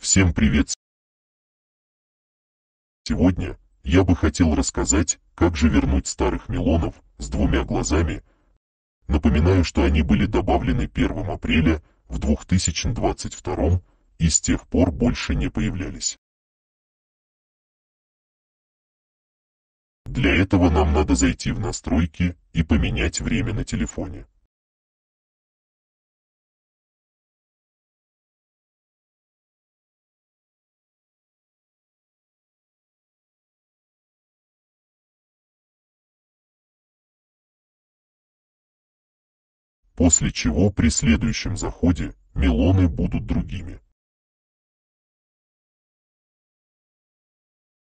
Всем привет! Сегодня я бы хотел рассказать, как же вернуть старых Милонов с двумя глазами. Напоминаю, что они были добавлены 1 апреля в 2022 и с тех пор больше не появлялись. Для этого нам надо зайти в настройки и поменять время на телефоне. После чего при следующем заходе Милоны будут другими.